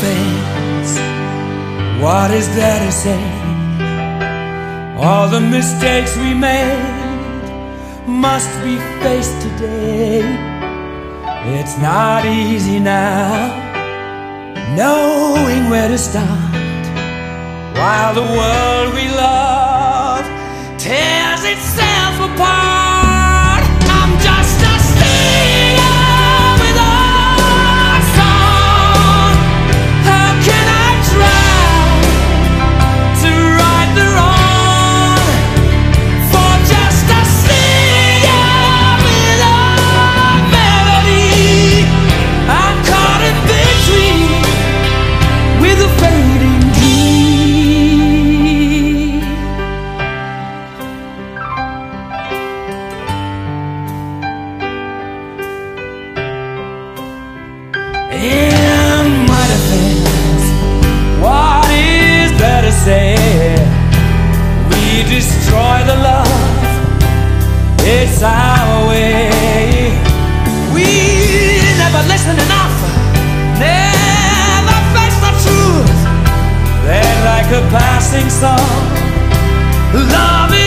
defense. What is there to say? All the mistakes we made must be faced today. It's not easy now, knowing where to start, while the world we love tears itself apart. I'm just a singer with a song. How can I try to right the wrong for just a singer with a melody? I'm caught in between with a fading dream. In my defense, what is there to say? We destroy the love, it's our way. We never listen enough, never face the truth. They're like a passing song. Love is